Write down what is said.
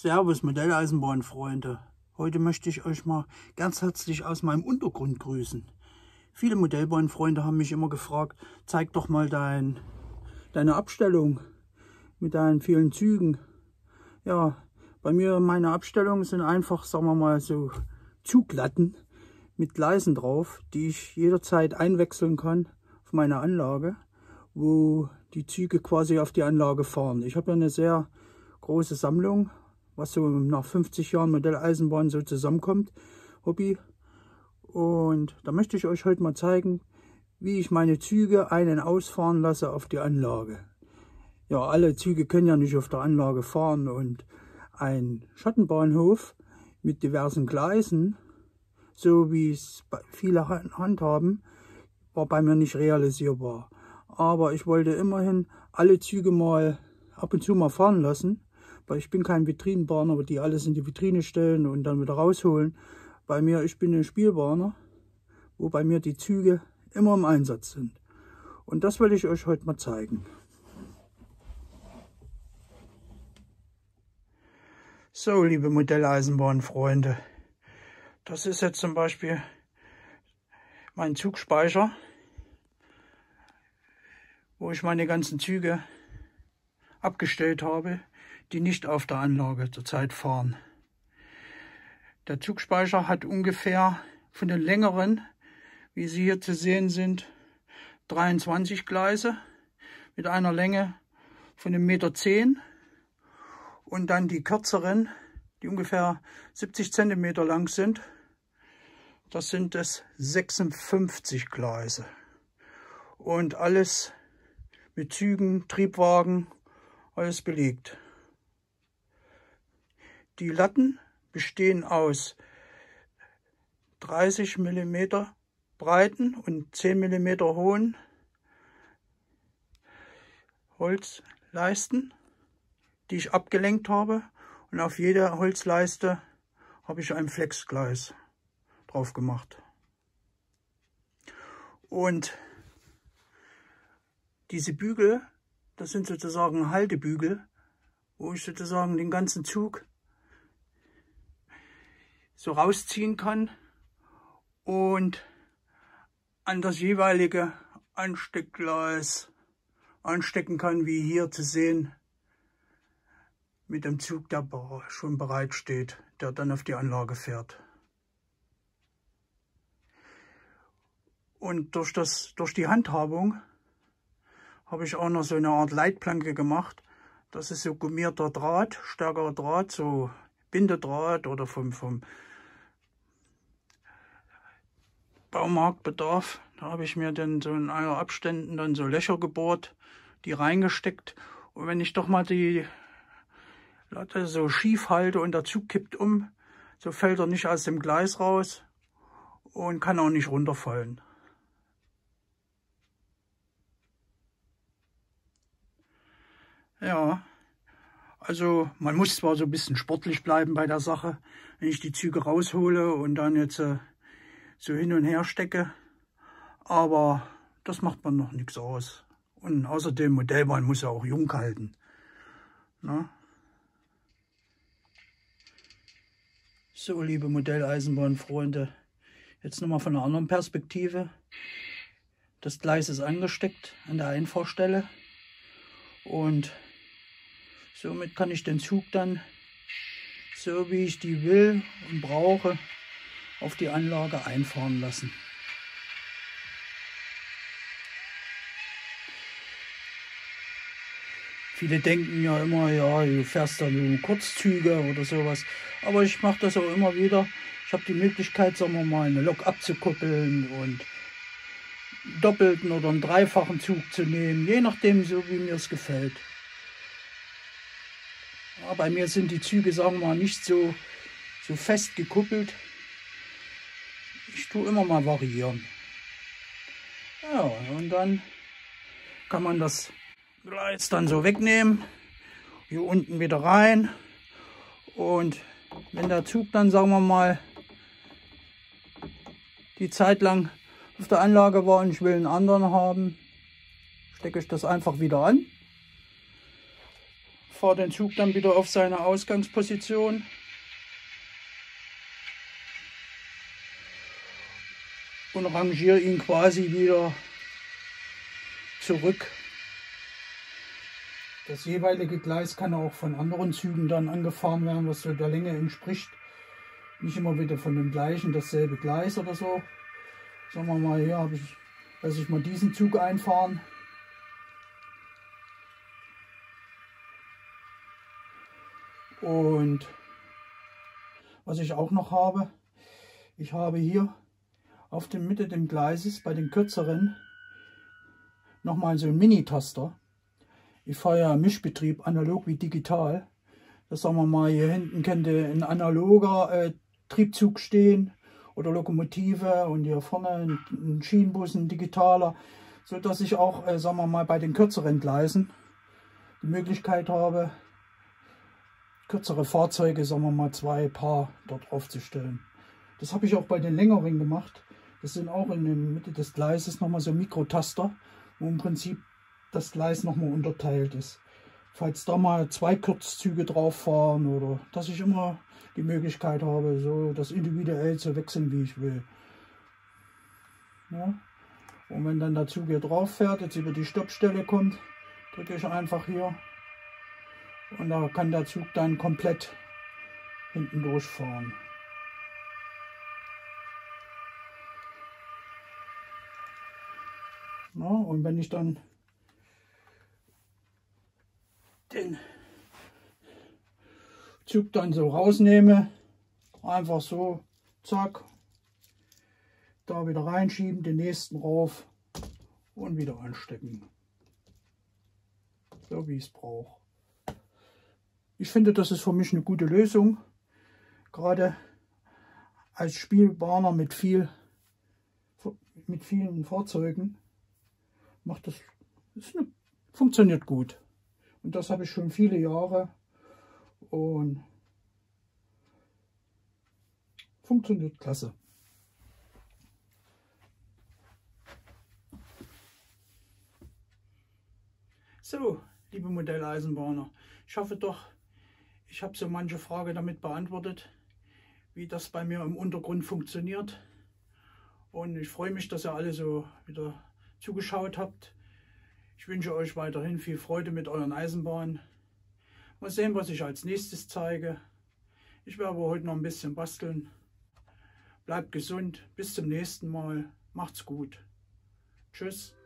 Servus Modelleisenbahnfreunde. Heute möchte ich euch mal ganz herzlich aus meinem Untergrund grüßen. Viele Modellbahnfreunde haben mich immer gefragt, zeig doch mal deine Abstellung mit deinen vielen Zügen. Ja, bei mir meine Abstellungen sind einfach, sagen wir mal, so Zuglatten mit Gleisen drauf, die ich jederzeit einwechseln kann auf meine Anlage, wo die Züge quasi auf die Anlage fahren. Ich habe ja eine sehr große Sammlung, was so nach 50 Jahren Modelleisenbahn so zusammenkommt, Hobby. Und da möchte ich euch heute mal zeigen, wie ich meine Züge ein- und ausfahren lasse auf die Anlage. Ja, alle Züge können ja nicht auf der Anlage fahren und ein Schattenbahnhof mit diversen Gleisen, so wie es viele handhaben, war bei mir nicht realisierbar. Aber ich wollte immerhin alle Züge mal ab und zu mal fahren lassen, weil ich bin kein Vitrinenbahner, aber die alles in die Vitrine stellen und dann wieder rausholen. Bei mir, ich bin ein Spielbahner, wo bei mir die Züge immer im Einsatz sind. Und das will ich euch heute mal zeigen. So, liebe Modelleisenbahnfreunde, das ist jetzt zum Beispiel mein Zugspeicher, wo ich meine ganzen Züge abgestellt habe, die nicht auf der Anlage zurzeit fahren. Der Zugspeicher hat ungefähr von den längeren, wie sie hier zu sehen sind, 23 Gleise mit einer Länge von 1,10 m und dann die kürzeren, die ungefähr 70 cm lang sind, das sind es 56 Gleise und alles mit Zügen, Triebwagen, alles belegt. Die Latten bestehen aus 30 mm breiten und 10 mm hohen Holzleisten, die ich abgelenkt habe, und auf jeder Holzleiste habe ich ein Flexgleis drauf gemacht. Und diese Bügel, das sind sozusagen Haltebügel, wo ich sozusagen den ganzen Zug so rausziehen kann und an das jeweilige Ansteckgleis anstecken kann, wie hier zu sehen, mit dem Zug, der schon bereit steht, der dann auf die Anlage fährt. Und durch die Handhabung habe ich auch noch so eine Art Leitplanke gemacht. Das ist so gummierter Draht, stärkerer Draht, so Bindedraht oder vom Baumarktbedarf. Da habe ich mir dann so in einer Abständen dann so Löcher gebohrt, die reingesteckt. Und wenn ich doch mal die Latte so schief halte und der Zug kippt um, so fällt er nicht aus dem Gleis raus und kann auch nicht runterfallen. Ja, also man muss zwar so ein bisschen sportlich bleiben bei der Sache, wenn ich die Züge raushole und dann jetzt so hin und her stecke, aber das macht man noch nichts aus. Und außerdem, Modellbahn muss ja auch jung halten. Na? So, liebe Modelleisenbahnfreunde, jetzt nochmal von einer anderen Perspektive. Das Gleis ist angesteckt an der Einfahrstelle und somit kann ich den Zug dann, so wie ich die will und brauche, auf die Anlage einfahren lassen. Viele denken ja immer, ja, du fährst da nur Kurzzüge oder sowas. Aber ich mache das auch immer wieder. Ich habe die Möglichkeit, sagen wir mal, eine Lok abzukoppeln und einen doppelten oder einen dreifachen Zug zu nehmen, je nachdem, so wie mir es gefällt. Ja, bei mir sind die Züge, sagen wir mal, nicht so fest gekuppelt. Ich tue immer mal variieren. Ja, und dann kann man das Gleis dann so wegnehmen, hier unten wieder rein. Und wenn der Zug dann, sagen wir mal, die Zeit lang auf der Anlage war und ich will einen anderen haben, stecke ich das einfach wieder an. fahre den Zug dann wieder auf seine Ausgangsposition. Und rangiere ihn quasi wieder zurück. Das jeweilige Gleis kann auch von anderen Zügen dann angefahren werden, was so der Länge entspricht. Nicht immer wieder von dem gleichen, dasselbe Gleis oder so. Sagen wir mal, hier lasse ich mal diesen Zug einfahren. Und was ich auch noch habe, ich habe hier auf der Mitte des Gleises bei den kürzeren nochmal so einen Mini-Taster. Ich fahre ja Mischbetrieb, analog wie digital. Das sagen wir mal, hier hinten könnte ein analoger Triebzug stehen oder Lokomotive und hier vorne ein Schienenbus, ein digitaler, so dass ich auch, sagen wir mal, bei den kürzeren Gleisen die Möglichkeit habe, kürzere Fahrzeuge, sagen wir mal, 2 Paar dort aufzustellen. Das habe ich auch bei den längeren gemacht. Das sind auch in der Mitte des Gleises nochmal so Mikrotaster, wo im Prinzip das Gleis nochmal unterteilt ist. Falls da mal 2 Kurzzüge drauf fahren oder dass ich immer die Möglichkeit habe, so das individuell zu wechseln, wie ich will. Ja? Und wenn dann der Zug hier drauf fährt, jetzt über die Stoppstelle kommt, drücke ich einfach hier und da kann der Zug dann komplett hinten durchfahren. Ja, und wenn ich dann den Zug dann so rausnehme, einfach so, zack, da wieder reinschieben, den nächsten rauf und wieder anstecken. So wie ich es brauche. Ich finde, das ist für mich eine gute Lösung, gerade als Spielbahner mit vielen Fahrzeugen macht funktioniert gut. Und das habe ich schon viele Jahre und funktioniert klasse. So, liebe Modelleisenbahner, ich hoffe doch, ich habe so manche Frage damit beantwortet, wie das bei mir im Untergrund funktioniert. Und ich freue mich, dass ihr alle so wieder zugeschaut habt. Ich wünsche euch weiterhin viel Freude mit euren Eisenbahnen. Mal sehen, was ich als nächstes zeige. Ich werde aber heute noch ein bisschen basteln. Bleibt gesund, bis zum nächsten Mal. Macht's gut. Tschüss.